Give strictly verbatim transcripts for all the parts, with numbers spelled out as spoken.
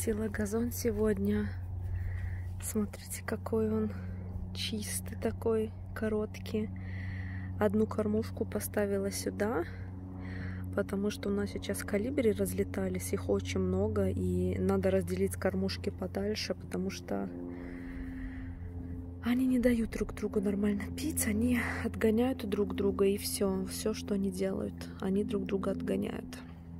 Покосила газон сегодня. Смотрите, какой он чистый такой, короткий. Одну кормушку поставила сюда, потому что у нас сейчас колибри разлетались, их очень много, и надо разделить кормушки подальше, потому что они не дают друг другу нормально пить, они отгоняют друг друга, и все, все, что они делают, они друг друга отгоняют.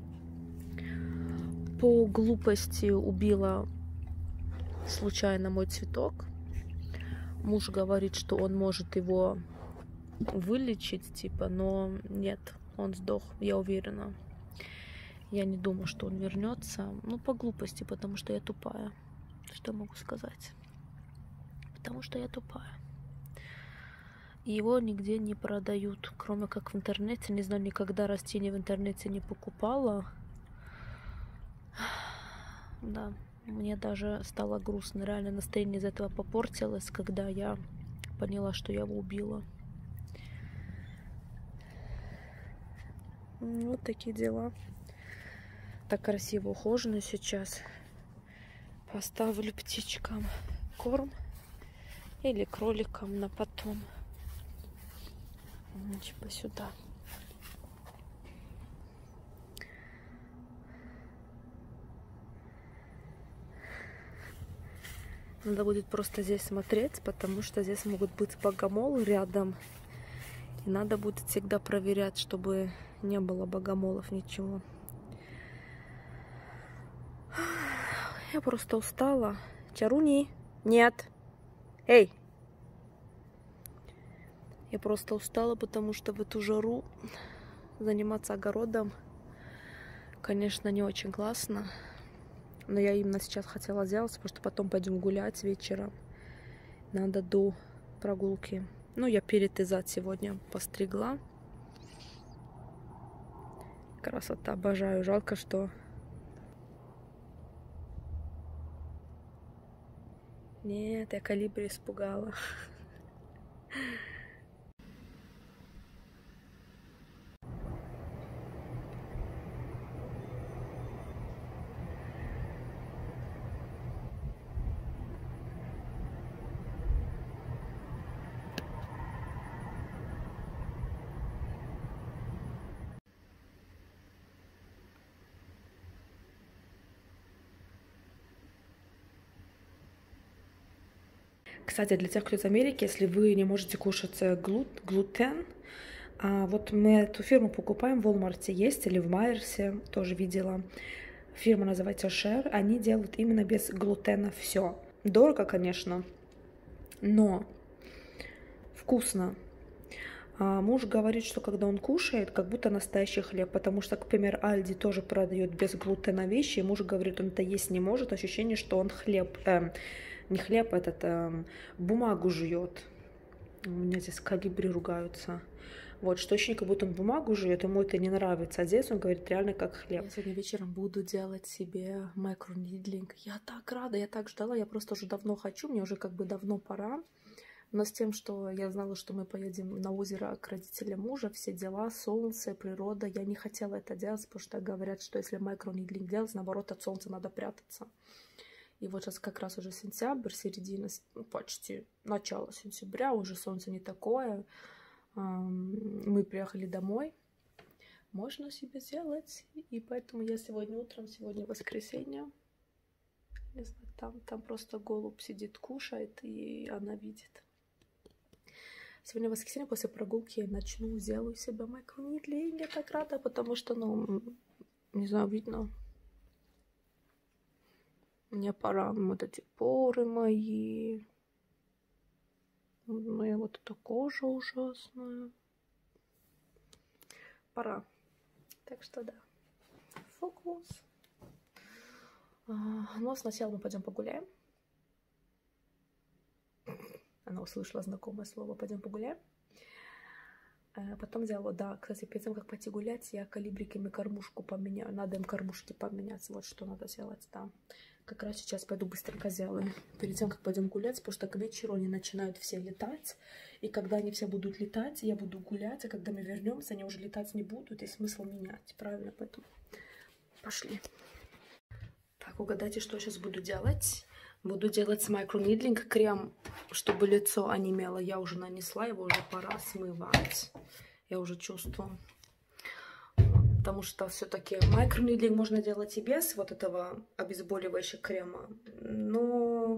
По глупости убила случайно мой цветок. Муж говорит, что он может его вылечить, типа, но нет, он сдох, я уверена. Я не думаю, что он вернется. Ну, по глупости, потому что я тупая. Что я могу сказать? Потому что я тупая. И его нигде не продают, кроме как в интернете. Не знаю, никогда растения в интернете не покупала. Да, мне даже стало грустно. Реально настроение из этого попортилось, когда я поняла, что я его убила. Вот такие дела. Так красиво ухожено сейчас. Поставлю птичкам корм или кроликам на потом. Типа сюда. Надо будет просто здесь смотреть, потому что здесь могут быть богомолы рядом. И надо будет всегда проверять, чтобы не было богомолов, ничего. Я просто устала. Чаруни? Нет. Эй! Я просто устала, потому что в эту жару заниматься огородом, конечно, не очень классно. Но я именно сейчас хотела сделать, потому что потом пойдем гулять вечером. Надо до прогулки. Ну, я перетезать сегодня постригла. Красота, обожаю. Жалко, что... Нет, я колибри испугала. Кстати, для тех, кто из Америки, если вы не можете кушать глут, глутен, а вот мы эту фирму покупаем в Walmart, есть, или в Майерсе, тоже видела. Фирма называется Share, они делают именно без глутена все. Дорого, конечно, но вкусно. А муж говорит, что когда он кушает, как будто настоящий хлеб, потому что, к примеру, Альди тоже продает без глутена вещи, и муж говорит, он это есть не может, ощущение, что он хлеб... Э, не хлеб, этот э, бумагу жует. У меня здесь колибри ругаются. Вот, что ощущение, как будто он бумагу жует, ему это не нравится. А здесь он говорит реально как хлеб. Я сегодня вечером буду делать себе микронидлинг. Я так рада, я так ждала, я просто уже давно хочу, мне уже как бы давно пора. Но с тем, что я знала, что мы поедем на озеро к родителям мужа, все дела, солнце, природа, я не хотела это делать, потому что говорят, что если микронидлинг делать, наоборот, от солнца надо прятаться. И вот сейчас как раз уже сентябрь, середина, ну, почти начало сентября, уже солнце не такое. Мы приехали домой, можно себе сделать. И поэтому я сегодня утром, сегодня воскресенье, не знаю, там, там просто голубь сидит, кушает, и она видит. Сегодня воскресенье, после прогулки я начну, сделаю себе микронидлинг. Я так рада, потому что, ну, не знаю, видно. Мне пора, вот эти поры мои. Моя вот эта кожа ужасная. Пора. Так что да. Фокус. А, ну, сначала мы пойдем погуляем. Она услышала знакомое слово «пойдем погуляем». А потом взяла, да, кстати, перед тем, как пойти гулять, я колибриками кормушку поменяю. Надо им кормушки поменять. Вот что надо сделать, да. Как раз сейчас пойду быстренько сделаю. Перед тем, как пойдем гулять, потому что к вечеру они начинают все летать. И когда они все будут летать, я буду гулять. А когда мы вернемся, они уже летать не будут. И смысл менять. Правильно? Поэтому пошли. Так, Так, угадайте, что я сейчас буду делать. Буду делать с микронидлинг крем, чтобы лицо онемело. Я уже нанесла, его уже пора смывать. Я уже чувствую. Потому что все-таки микронидлинг можно делать и без вот этого обезболивающего крема. Но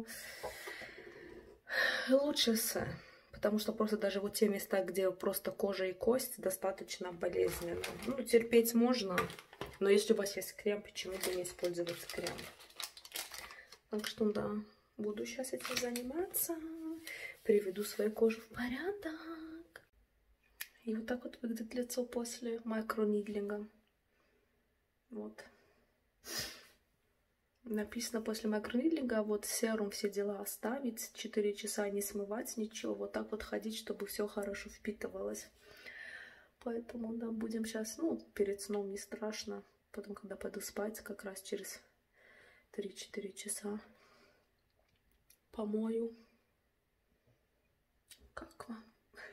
лучше с. Потому что просто даже вот те места, где просто кожа и кость, достаточно болезненно. Ну, терпеть можно. Но если у вас есть крем, почему бы не использовать крем? Так что да, буду сейчас этим заниматься. Приведу свою кожу в порядок. И вот так вот выглядит лицо после микронидлинга. Вот. Написано после микронидлинга, вот серум, все дела оставить, четыре часа не смывать ничего, вот так вот ходить, чтобы все хорошо впитывалось. Поэтому, да, будем сейчас, ну, перед сном не страшно. Потом, когда пойду спать, как раз через три-четыре часа помою. Как вам?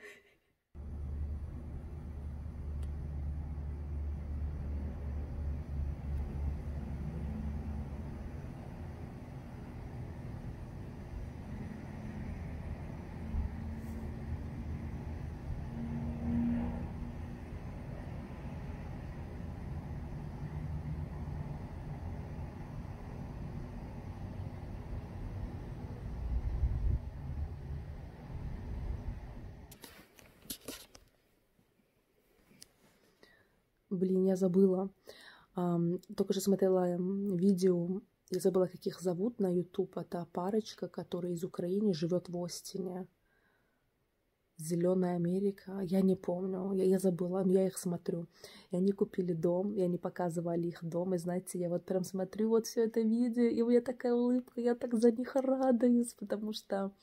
Блин, я забыла. Um, только что смотрела видео, я забыла, как их зовут на YouTube. Это парочка, которая из Украины живет в Остине. Зеленая Америка. Я не помню, я, я забыла, но я их смотрю. И они купили дом, и они показывали их дом. И знаете, я вот прям смотрю вот все это видео, и у меня такая улыбка, я так за них радуюсь, потому что...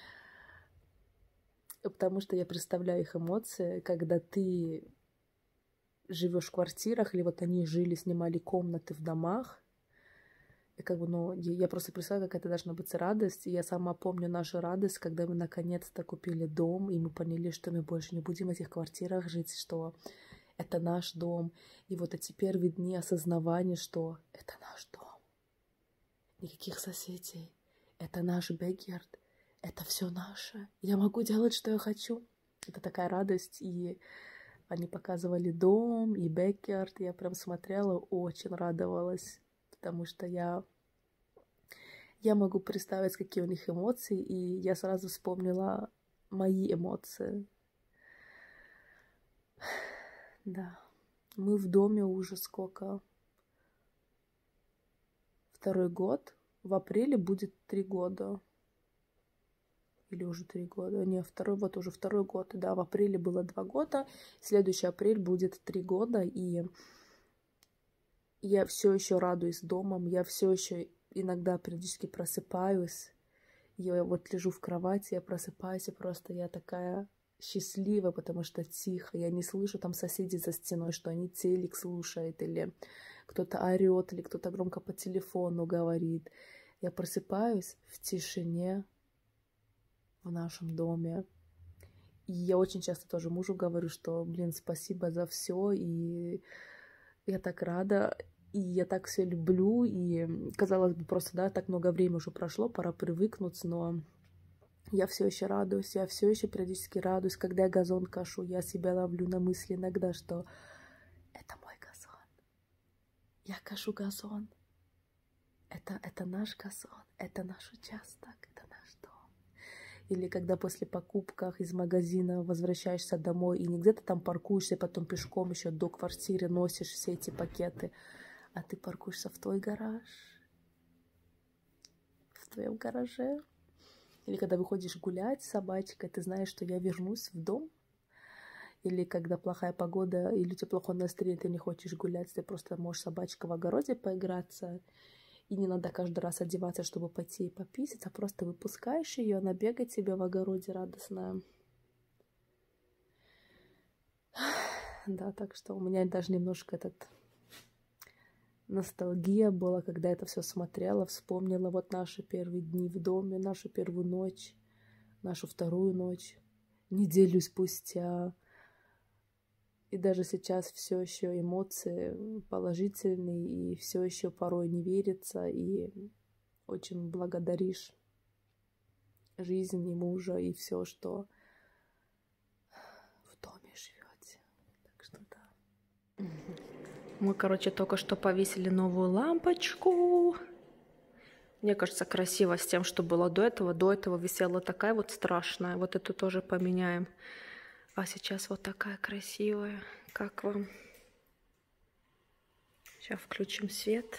Потому что я представляю их эмоции, когда ты живешь в квартирах, или вот они жили, снимали комнаты в домах. И как бы, ну, я просто представляю, как это должна быть радость. И я сама помню нашу радость, когда мы наконец-то купили дом, и мы поняли, что мы больше не будем в этих квартирах жить, что это наш дом. И вот эти первые дни осознавания, что это наш дом. Никаких соседей. Это наш бэкярд. Это все наше. Я могу делать, что я хочу. Это такая радость. И они показывали дом и бэкярд. Я прям смотрела, очень радовалась. Потому что я, я могу представить, какие у них эмоции. И я сразу вспомнила мои эмоции. Да. Мы в доме уже сколько? Второй год. В апреле будет три года. Или уже три года. Не, второй, вот уже второй год. Да, в апреле было два года. Следующий апрель будет три года. И я все еще радуюсь домом. Я все еще иногда периодически просыпаюсь. Я вот лежу в кровати, я просыпаюсь, и просто я такая счастливая, потому что тихо. Я не слышу там соседей за стеной, что они телек слушают, или кто-то орет, или кто-то громко по телефону говорит. Я просыпаюсь в тишине в нашем доме. И я очень часто тоже мужу говорю, что, блин, спасибо за все, и я так рада, и я так все люблю, и, казалось бы, просто, да, так много времени уже прошло, пора привыкнуть, но я все еще радуюсь, я все еще периодически радуюсь, когда я газон кашу, я себя ловлю на мысли иногда, что это мой газон, я кашу газон, это, это наш газон, это наш участок, это наш дом. Или когда после покупок из магазина возвращаешься домой и не где-то там паркуешься, потом пешком еще до квартиры носишь все эти пакеты, а ты паркуешься в твой гараж, в твоем гараже. Или когда выходишь гулять с собачкой, ты знаешь, что я вернусь в дом. Или когда плохая погода, или у тебя плохое настроение, ты не хочешь гулять, ты просто можешь собачка в огороде поиграться. И не надо каждый раз одеваться, чтобы пойти и пописать, а просто выпускаешь ее, она бегает тебе в огороде радостная. Да, так что у меня даже немножко этот ностальгия была, когда это все смотрела, вспомнила вот наши первые дни в доме, нашу первую ночь, нашу вторую ночь, неделю спустя. И даже сейчас все еще эмоции положительные, и все еще порой не верится, и очень благодаришь жизнь и мужа, и все, что в доме живете. Так что да. Мы, короче, только что повесили новую лампочку. Мне кажется, красиво с тем, что было до этого. До этого висела такая вот страшная. Вот эту тоже поменяем. А сейчас вот такая красивая. Как вам? Сейчас включим свет.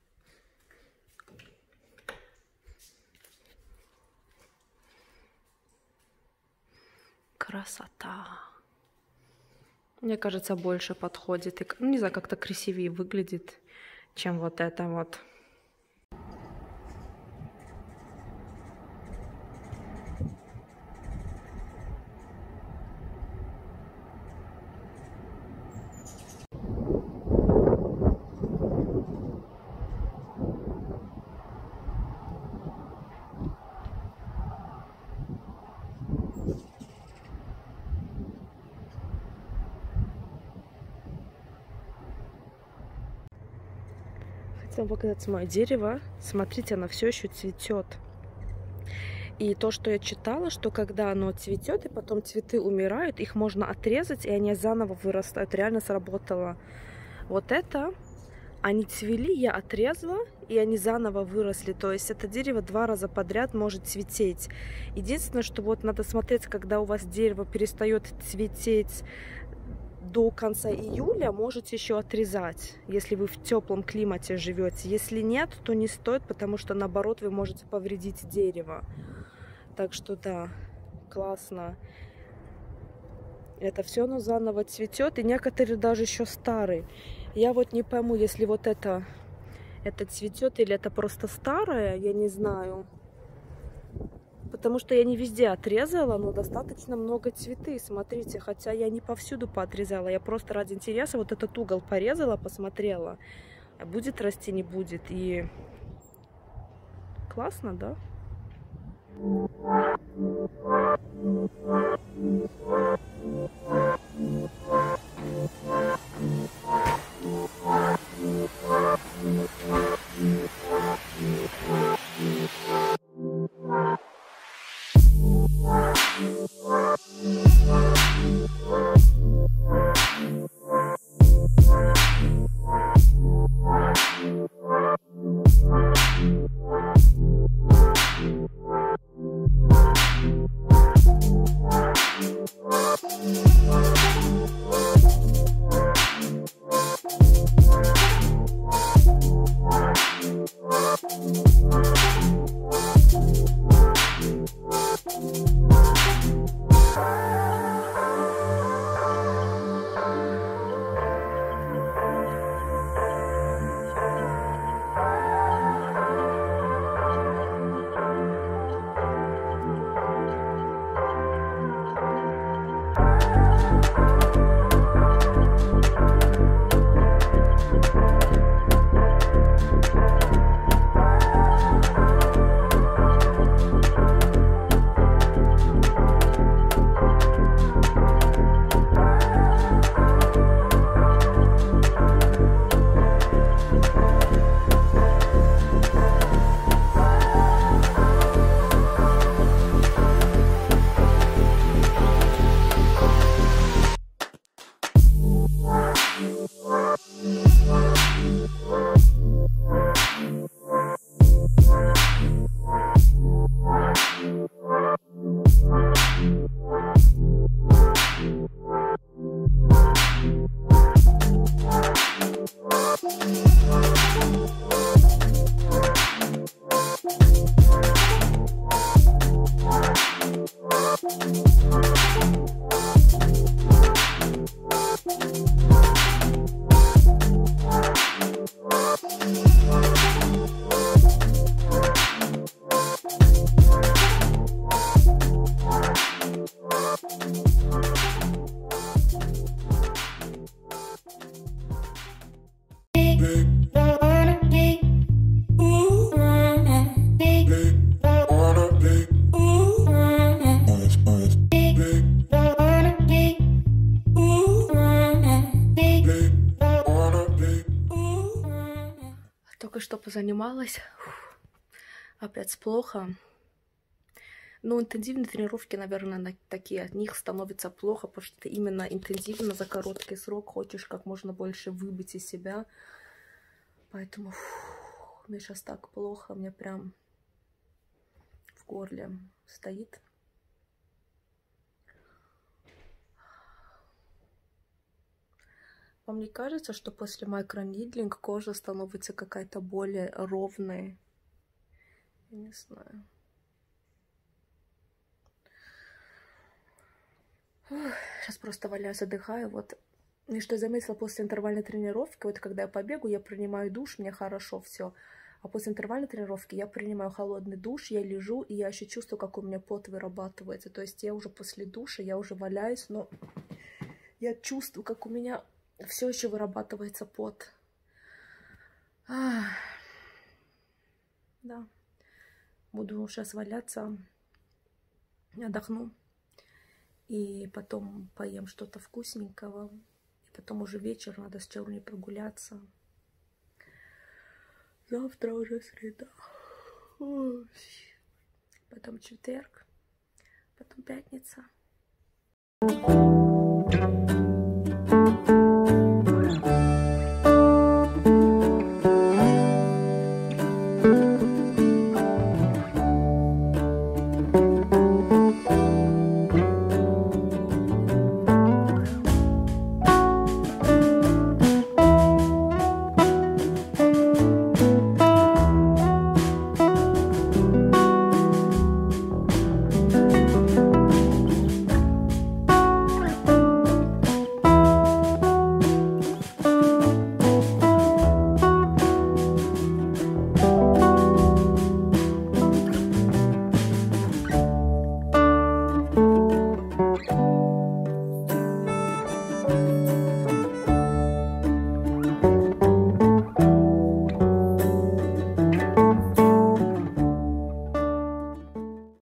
Красота. Мне кажется, больше подходит. И, ну, не знаю, как-то красивее выглядит, чем вот это вот. Хотела показать мое дерево. Смотрите, оно все еще цветет. И то, что я читала, что когда оно цветет и потом цветы умирают, их можно отрезать, и они заново вырастают. Реально сработало. Вот это, они цвели, я отрезала, и они заново выросли. То есть это дерево два раза подряд может цвететь. Единственное, что вот надо смотреть, когда у вас дерево перестает цвететь до конца июля, можете еще отрезать, если вы в теплом климате живете. Если нет, то не стоит, потому что наоборот вы можете повредить дерево. Так что да, классно. Это все оно заново цветет, и некоторые даже еще старые. Я вот не пойму, если вот это, это цветет или это просто старое, я не знаю. Потому что я не везде отрезала, но достаточно много цветы, смотрите. Хотя я не повсюду поотрезала, я просто ради интереса вот этот угол порезала, посмотрела. Будет расти, не будет. И классно, да? позанималась. Фух. Опять плохо. Но интенсивные тренировки, наверное, такие, от них становится плохо, потому что ты именно интенсивно за короткий срок хочешь как можно больше выбить из себя. Поэтому фух, мне сейчас так плохо, мне прям в горле стоит. Вам не кажется, что после микронидлинг кожа становится какая-то более ровная? Я не знаю. Ух, сейчас просто валяюсь, отдыхаю. Вот. И что я заметила после интервальной тренировки, вот когда я побегу, я принимаю душ, мне хорошо все. А после интервальной тренировки я принимаю холодный душ, я лежу, и я еще чувствую, как у меня пот вырабатывается. То есть я уже после душа, я уже валяюсь, но я чувствую, как у меня все еще вырабатывается пот. Ах. Да. Буду сейчас валяться, отдохну. И потом поем что-то вкусненького. И потом уже вечер, надо с Чаруней прогуляться. Завтра уже среда. Ой. Потом четверг. Потом пятница.